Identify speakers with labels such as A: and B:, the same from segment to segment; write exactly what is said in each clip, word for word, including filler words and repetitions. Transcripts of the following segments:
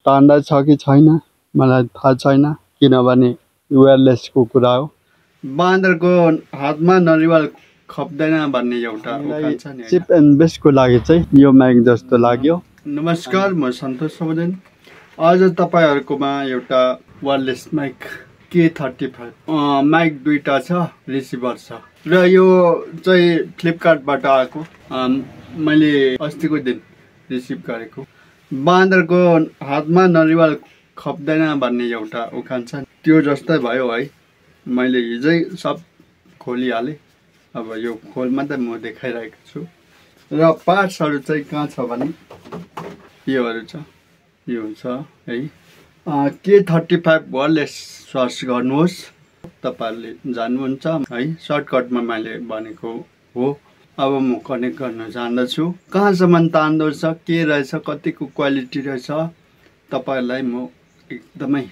A: तान्दा छ कि छैन मलाई थाहा छैन, किनभने वेयरलेसको कुरा हो। बाँदरको हातमा नरिवल खप्दैन भन्ने एउटा उखान छ नि। चिप एन्ड बेस्टको लागि चाहिँ यो माइक जस्तो लाग्यो। नमस्कार, म सन्तोष सबजन। आज तपाईहरुकोमा एउटा वायरलेस माइक के थर्टी फाइभ माइक दुईटा छ, रिसिभर छ र यो चाहिँ फ्लिपकार्टबाट आएको। मैले अस्तिको दिन रिसिभ गरेको। बाँदरको हातमा नरिवल खप्दैन भन्ने एउटा उखान छ, त्यो जस्तै भयो है। मैले हिजै सब खोलिहालेँ। अब यो खोलमा त म देखाइरहेको छु र पार्ट्सहरू चाहिँ कहाँ छ भने योहरू छ, यो छ है। के थर्टी फाइभ वायरलेस सर्च गर्नुहोस्, तपाईहरुले जान्नुहुन्छ है। सर्टकटमा मैले भनेको हो। अब म कनेक्ट गर्न जान्दछु। कहाँसम्म तान्दो छ, के रहेछ, कतिको क्वालिटी रहेछ, तपाईहरुलाई म एकदमै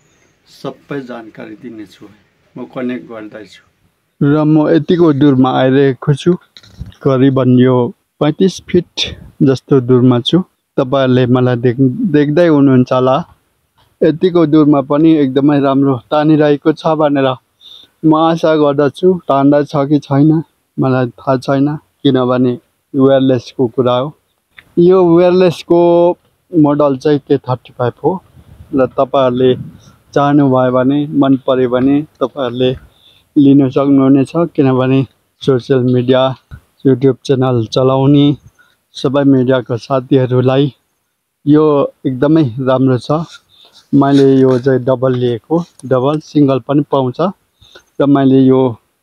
A: सबै जानकारी दिनेछु। म कनेक्ट गर्दैछु र म यतिको दूरमा आइरहेको छु। करिबन यो पैंतीस फिट जस्तो दूरमा छु। तपाईहरुले मलाई देख देख्दै हुनुहुन्छ होला। यतिको दूरमा पनि एकदमै राम्रो तानिरहेको छ भनेर म आशा गर्दछु। तान्दा छ कि छैन मलाई थाहा छैन, किनभने वेयरलेसको कुरा हो। यो वेयरलेसको मोडल चाहिँ के थर्टी फाइभ हो र तपाईहरुले चाहनुभयो भने, मन पर्यो भने तपाईहरुले लिन सक्नुहुनेछ। किनभने सोसियल मिडिया, युट्युब च्यानल चलाउने सबै मिडियाको साथीहरूलाई यो एकदमै राम्रो छ। मैले यो चाहिँ डबल लिएको, डबल सिंगल पनि पाउँछ र मैले यो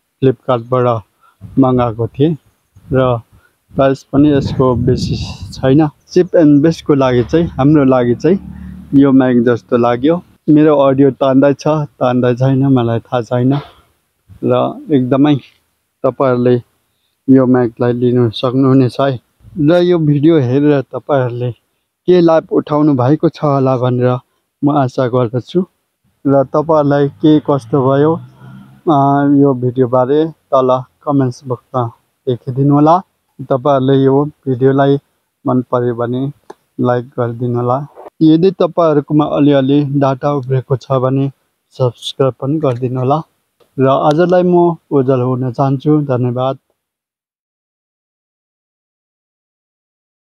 A: फ्लिपकार्टबाट मगाएको थिएँ र प्राइस पनि यसको बेसी छैन। चिप एन्ड बेस्टको लागि चाहिँ हाम्रो लागि चाहिँ यो माइक जस्तो लाग्यो। मेरो अडियो तान्दै छ, तान्दै छैन मलाई थाहा छैन र एकदमै तपाईहरुले यो माइकलाई लिन सक्नुहुनेछ है। र यो भिडियो हेरेर तपाईहरुले के लाभ उठाउनु भएको छ होला भनेर म आशा गर्दछु र तपाईहरुलाई के कस्तो भयो यो भिडियो बारे तल कमेन्ट्स बक्समा लेखिदिनु होला। तपाईहरुले यो भिडियोलाई मन पर्यो भने लाइक गरिदिनु होला। यदि तपाईहरुकोमा अलिअलि डाटा उब्रेको छ भने सब्स्क्राइब पनि गरिदिनु होला। र आजलाई म ओझल हुन चाहन्छु। धन्यवाद।